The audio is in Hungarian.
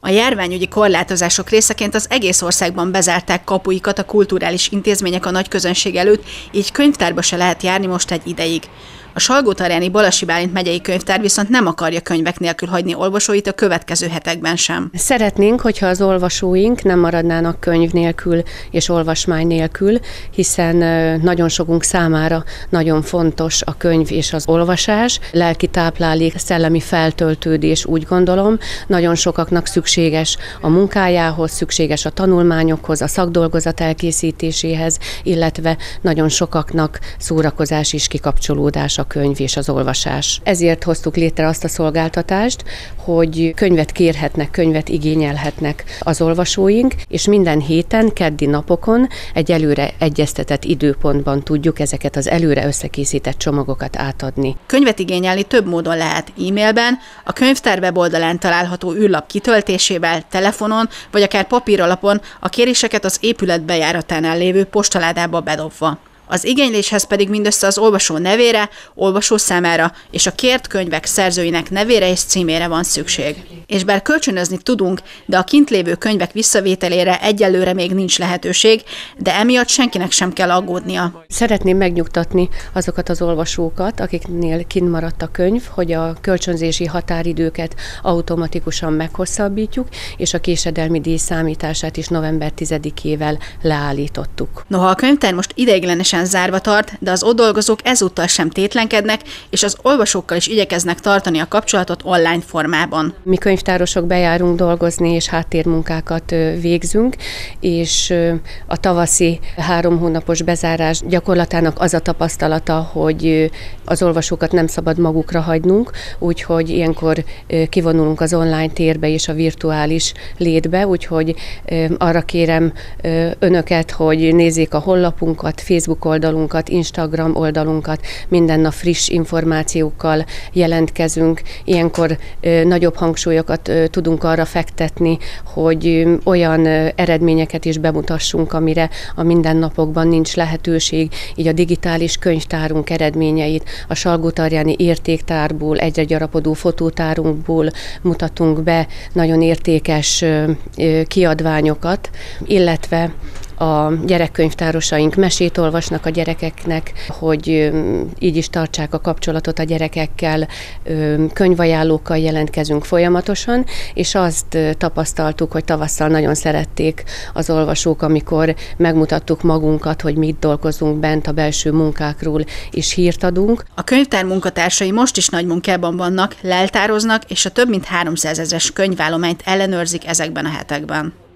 A járványügyi korlátozások részeként az egész országban bezárták kapuikat a kulturális intézmények a nagy közönség előtt, így könyvtárba se lehet járni most egy ideig. A Salgótarjáni Balassi Bálint megyei könyvtár viszont nem akarja könyvek nélkül hagyni olvasóit a következő hetekben sem. Szeretnénk, hogyha az olvasóink nem maradnának könyv nélkül és olvasmány nélkül, hiszen nagyon sokunk számára nagyon fontos a könyv és az olvasás, lelki táplálék, szellemi feltöltődés, úgy gondolom, nagyon sokaknak szükséges a munkájához, szükséges a tanulmányokhoz, a szakdolgozat elkészítéséhez, illetve nagyon sokaknak szórakozás és kikapcsolódás a könyv és az olvasás. Ezért hoztuk létre azt a szolgáltatást, hogy könyvet kérhetnek, könyvet igényelhetnek az olvasóink, és minden héten, keddi napokon egy előre egyeztetett időpontban tudjuk ezeket az előre összekészített csomagokat átadni. Könyvet igényelni több módon lehet: e-mailben, a könyvtár weboldalán található űrlap kitöltésével, telefonon, vagy akár papíralapon, a kéréseket az épület bejáratánál lévő postaládába bedobva. Az igényléshez pedig mindössze az olvasó nevére, olvasószámára és a kért könyvek szerzőinek nevére és címére van szükség. És bár kölcsönözni tudunk, de a kint lévő könyvek visszavételére egyelőre még nincs lehetőség, de emiatt senkinek sem kell aggódnia. Szeretném megnyugtatni azokat az olvasókat, akiknél kint maradt a könyv, hogy a kölcsönzési határidőket automatikusan meghosszabbítjuk, és a késedelmi díj számítását is november 10-ével leállítottuk. Noha a könyvtár most ideiglenesen zárva tart, de az ott dolgozók ezúttal sem tétlenkednek, és az olvasókkal is igyekeznek tartani a kapcsolatot online formában. Mi könyvtárosok bejárunk dolgozni, és háttérmunkákat végzünk, és a tavaszi 3 hónapos bezárás gyakorlatának az a tapasztalata, hogy az olvasókat nem szabad magukra hagynunk, úgyhogy ilyenkor kivonulunk az online térbe és a virtuális létbe, úgyhogy arra kérem önöket, hogy nézzék a honlapunkat, Facebook oldalunkat, Instagram oldalunkat, minden nap friss információkkal jelentkezünk. Ilyenkor nagyobb hangsúlyokat tudunk arra fektetni, hogy olyan eredményeket is bemutassunk, amire a mindennapokban nincs lehetőség, így a digitális könyvtárunk eredményeit, a Salgótarjáni értéktárból, egyre gyarapodó fotótárunkból mutatunk be nagyon értékes kiadványokat, illetve a gyerekkönyvtárosaink mesét olvasnak a gyerekeknek, hogy így is tartsák a kapcsolatot a gyerekekkel, könyvajánlókkal jelentkezünk folyamatosan, és azt tapasztaltuk, hogy tavasszal nagyon szerették az olvasók, amikor megmutattuk magunkat, hogy mit dolgozunk bent a belső munkákról, és hírt adunk. A könyvtár munkatársai most is nagy munkában vannak, leltároznak, és a több mint 300 000-es könyvállományt ellenőrzik ezekben a hetekben.